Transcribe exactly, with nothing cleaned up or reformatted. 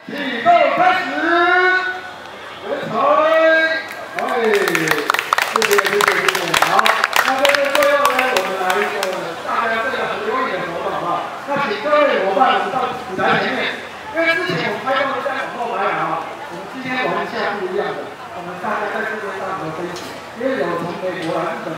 起动开始，人才，哎，谢谢谢谢谢谢，好，那在这最后呢，我们来一个大家这个很有眼的活动，好不好？那请各位伙伴到舞台前面，因为之前我们拍过在广告牌啊，我们今天玩一下不一样的，我们大家在这边上和分析，因为有从美国来日本。